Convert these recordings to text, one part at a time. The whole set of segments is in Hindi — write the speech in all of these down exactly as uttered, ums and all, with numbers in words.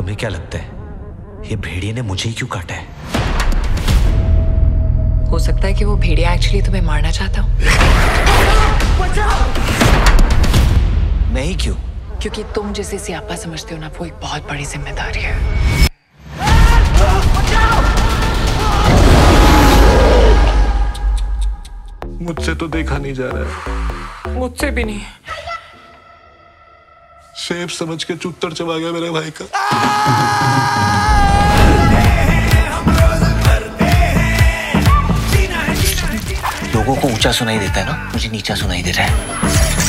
तुम्हें क्या लगता है ये भेड़िए ने मुझे ही क्यों काटा है? हो सकता है कि वो भेड़िया एक्चुअली तुम्हें मारना चाहता हो। नहीं, क्यों? क्योंकि तुम जिसे सियापा समझते हो ना, वो एक बहुत बड़ी जिम्मेदारी है। मुझसे तो देखा नहीं जा रहा है। मुझसे भी नहीं। सेब समझ के चुत्तर चबा गया मेरे भाई का। लोगों को ऊंचा सुनाई देता है ना, मुझे नीचा सुनाई दे रहा है।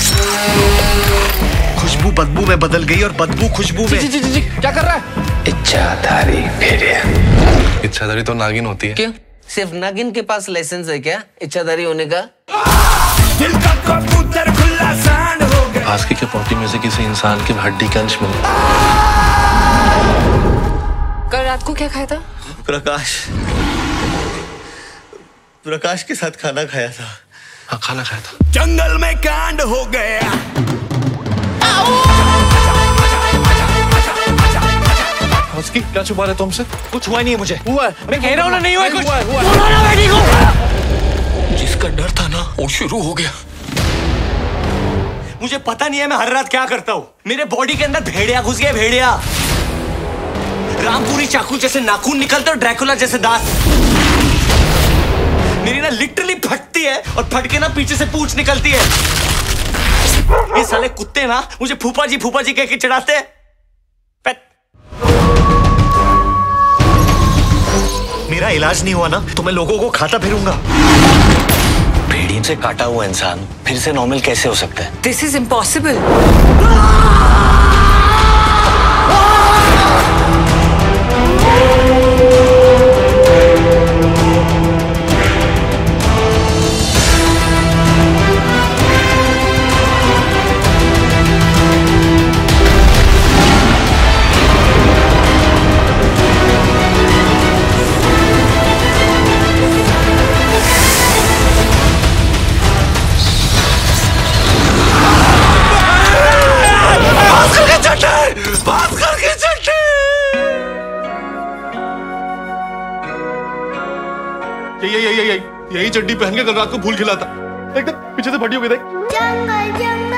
खुशबू बदबू में बदल गई और बदबू खुशबू में। जी जी जी जी क्या कर रहा है? इच्छाधारी भेड़िया। इच्छाधारी तो नागिन होती है। क्यों? सिर्फ नागिन के पास लाइसेंस है क्या इच्छाधारी होने का? दिल का कबूतर खुला सांड हो गया। आस्की के पॉटी में से किसी इंसान की हड्डी का अंश मिला। कल रात को क्या खाया था? प्रकाश प्रकाश के साथ खाना खाया था। हाँ, खाना खाया था। जंगल में कांड हो गया। आस्की, क्या छुपा रहे तुमसे? कुछ हुआ नहीं है मुझे। हुआ है। मैं कह रहा हूँ ना, नहीं हुआ है कुछ। हुआ है, हुआ है। जिसका डर था ना वो शुरू हो गया। मुझे पता नहीं है मैं हर रात क्या करता हूँ। मेरे बॉडी के अंदर भेड़िया घुस गया। भेड़िया रामपुरी चाकू जैसे नाखून निकलते और ड्रैकुला जैसे दांत। मेरी ना लिटरली फटती है और फट के ना पीछे से पूंछ निकलती है। ये साले कुत्ते ना मुझे फूफा जी फूफा जी कह के चढ़ाते हैं। मेरा इलाज नहीं हुआ ना तो मैं लोगों को खाता फिरूंगा। भेड़िए से काटा हुआ इंसान फिर से नॉर्मल कैसे हो सकता है? This is impossible. बात करके चट्टे। यही यही यही यही यही चड्डी पहन के कल रात को फूल खिला था। एकदम पीछे से फटी हो गई।